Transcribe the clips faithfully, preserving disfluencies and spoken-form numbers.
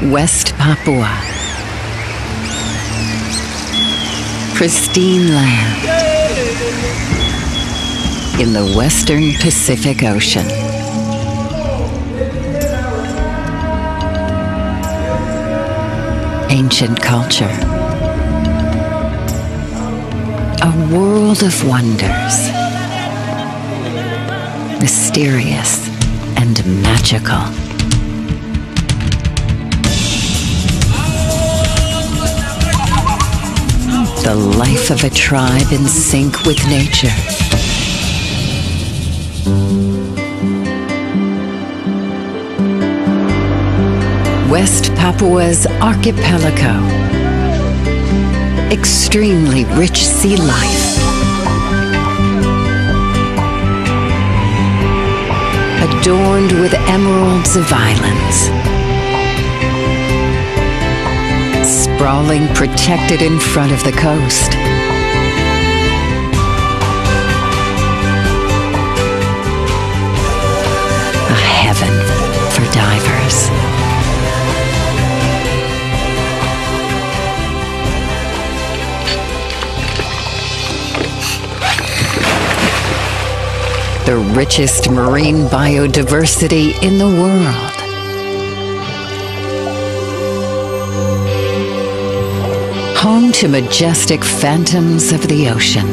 West Papua. Pristine land in the western Pacific Ocean. Ancient culture. A world of wonders. Mysterious and magical. The life of a tribe in sync with nature. West Papua's archipelago. Extremely rich sea life. Adorned with emeralds of islands. Sprawling, protected in front of the coast. A heaven for divers. The richest marine biodiversity in the world. Home to majestic phantoms of the ocean.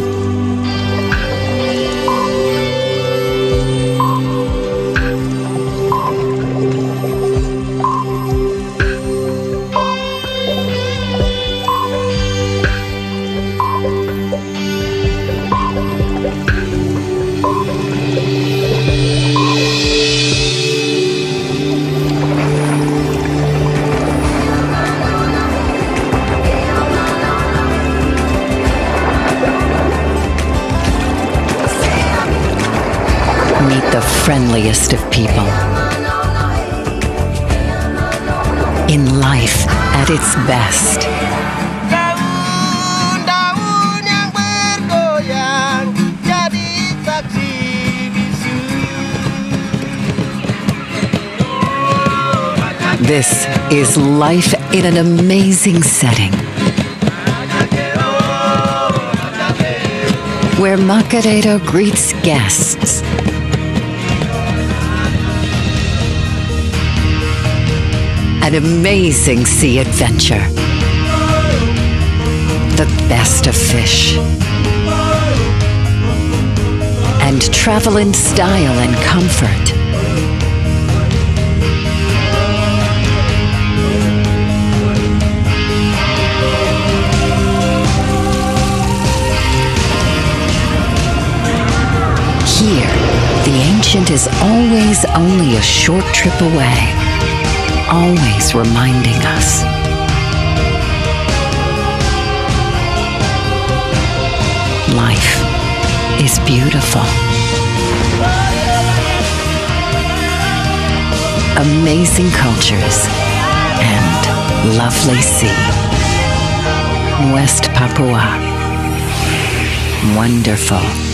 Meet the friendliest of people. In life at its best. This is life in an amazing setting, where Macaredo greets guests. An amazing sea adventure. The best of fish. And travel in style and comfort. Here, the ancient is always only a short trip away. Always reminding us. Life is beautiful. Amazing cultures and lovely sea. West Papua. Wonderful.